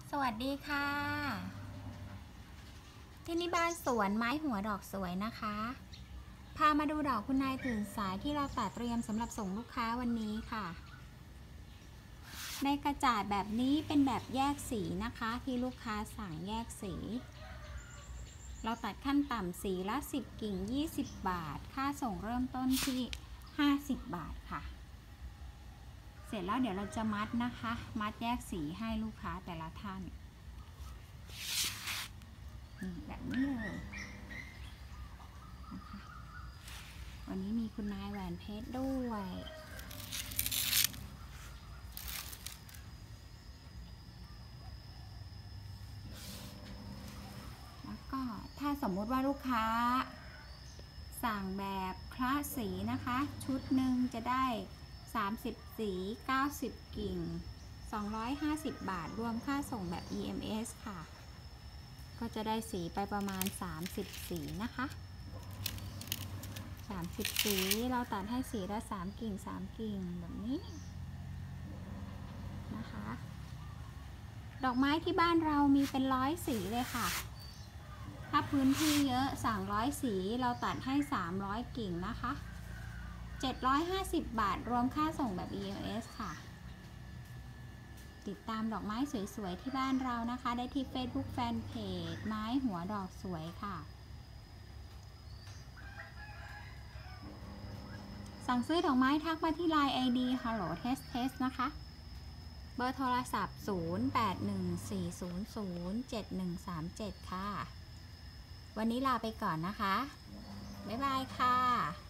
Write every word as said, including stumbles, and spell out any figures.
สวัสดีค่ะที่นี่บ้านสวนไม้หัวดอกสวยนะคะพามาดูดอกคุณนายตื่นสายที่เราตัดเตรียมสำหรับส่งลูกค้าวันนี้ค่ะในกระจาดแบบนี้เป็นแบบแยกสีนะคะที่ลูกค้าสั่งแยกสีเราตัดขั้นต่ำสีละสิบกิ่งยี่สิบบาทค่าส่งเริ่มต้นที่ห้าสิบบาทค่ะเสร็จแล้วเดี๋ยวเราจะมัดนะคะมัดแยกสีให้ลูกค้าแต่ละท่านแบบนี้เลยนะคะวันนี้มีคุณนายแหวนเพชรด้วยแล้วก็ถ้าสมมุติว่าลูกค้าสั่งแบบคละสีนะคะชุดหนึ่งจะได้สามสิบสีเก้าสิบกิ่งสองร้อยห้าสิบบาทรวมค่าส่งแบบ อี เอ็ม เอส ค่ะก็จะได้สีไปประมาณสามสิบสีนะคะสามสิบสีเราตัดให้สีละสามกิ่งสามกิ่งแบบนี้นะคะดอกไม้ที่บ้านเรามีเป็นร้อยสีเลยค่ะถ้าพื้นที่เยอะสั่งร้อยสีเราตัดให้สามร้อยกิ่งนะคะเจ็ดร้อยห้าสิบบาทรวมค่าส่งแบบ อี เอ็ม เอส ค่ะติดตามดอกไม้สวยๆที่บ้านเรานะคะได้ที่ Facebook Fanpage ไม้หัวดอกสวยค่ะสั่งซื้อดอกไม้ทักมาที่ ไลน์ ไอ ดี Hello Test Test นะคะเบอร์โทรศัพท์ศูนย์ แปด หนึ่ง สี่ ศูนย์ ศูนย์ เจ็ด หนึ่ง สาม เจ็ดค่ะวันนี้ลาไปก่อนนะคะบ๊ายบายค่ะ